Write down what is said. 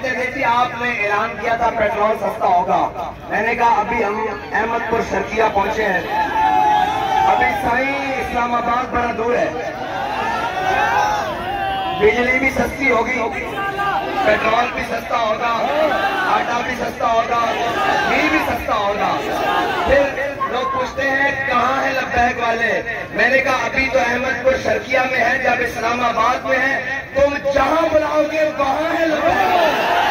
कहते थे कि आपने ऐलान किया था पेट्रोल सस्ता होगा। मैंने कहा अभी हम अहमदपुर शर्किया पहुंचे हैं, अभी साईं इस्लामाबाद बड़ा दूर है। बिजली भी सस्ती होगी, पेट्रोल भी सस्ता होगा, आटा भी सस्ता होगा, घी भी सस्ता होगा। फिर लोग पूछते हैं कहाँ है लब्बैक वाले। मैंने कहा अभी तो अहमदपुर शर्किया में है, जब इस्लामाबाद में है तुम जहां बुलाओगे वहां है लब्बैक।